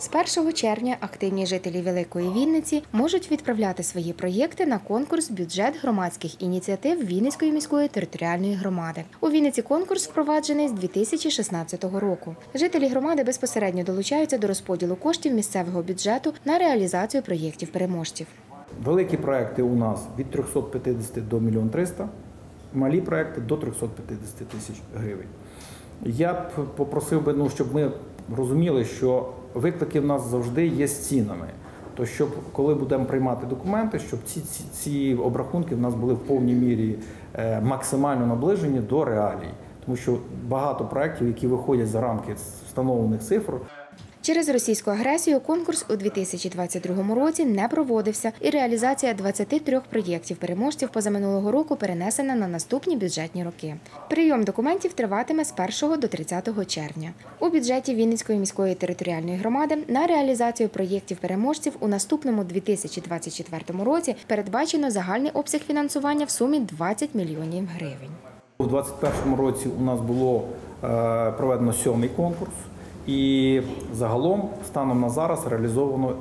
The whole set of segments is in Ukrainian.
З 1 червня активні жителі Великої Вінниці можуть відправляти свої проєкти на конкурс «Бюджет громадських ініціатив Вінницької міської територіальної громади». У Вінниці конкурс впроваджений з 2016 року. Жителі громади безпосередньо долучаються до розподілу коштів місцевого бюджету на реалізацію проєктів переможців. Великі проекти у нас від 350 до 1 300 000, малі проекти до 350 тисяч гривень. Я б попросив би, щоб ми розуміли, що виклики в нас завжди є з цінами. То щоб, коли будемо приймати документи, щоб ці обрахунки в нас були в повній мірі максимально наближені до реалій. Тому що багато проєктів, які виходять за рамки встановлених цифр. Через російську агресію конкурс у 2022 році не проводився, і реалізація 23 проєктів переможців позаминулого року перенесена на наступні бюджетні роки. Прийом документів триватиме з 1 до 30 червня. У бюджеті Вінницької міської територіальної громади на реалізацію проєктів переможців у наступному 2024 році передбачено загальний обсяг фінансування в сумі 20 мільйонів гривень. У 2021 році у нас було проведено 7-й конкурс. І загалом, станом на зараз, реалізовано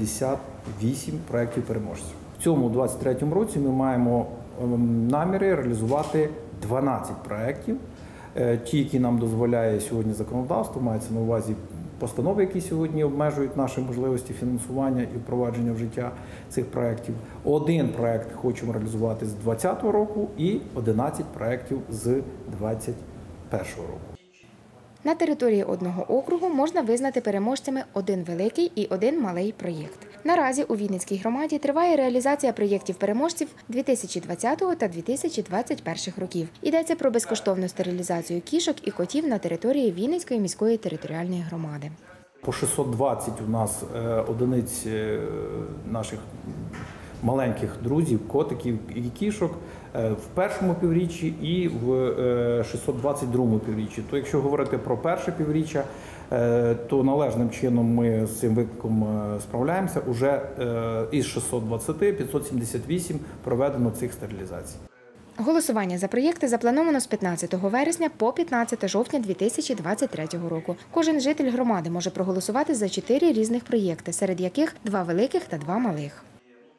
78 проєктів переможців. В цьому 2023 році ми маємо наміри реалізувати 12 проєктів. Ті, які нам дозволяє сьогодні законодавство, мається на увазі постанови, які сьогодні обмежують наші можливості фінансування і впровадження в життя цих проєктів. Один проєкт хочемо реалізувати з 2020 року і 11 проєктів з 2021 року. На території одного округу можна визнати переможцями один великий і один малий проєкт. Наразі у Вінницькій громаді триває реалізація проєктів переможців 2020 та 2021 років. Йдеться про безкоштовну стерилізацію кішок і котів на території Вінницької міської територіальної громади. По 620 у нас одиниць наших маленьких друзів, котиків і кішок в першому півріччі і в 622-му півріччі. То якщо говорити про перше півріччя, то належним чином ми з цим викликом справляємося. Уже із 620 578 проведено цих стерилізацій. Голосування за проєкти заплановано з 15 вересня по 15 жовтня 2023 року. Кожен житель громади може проголосувати за 4 різних проєкти, серед яких 2 великих та 2 малих.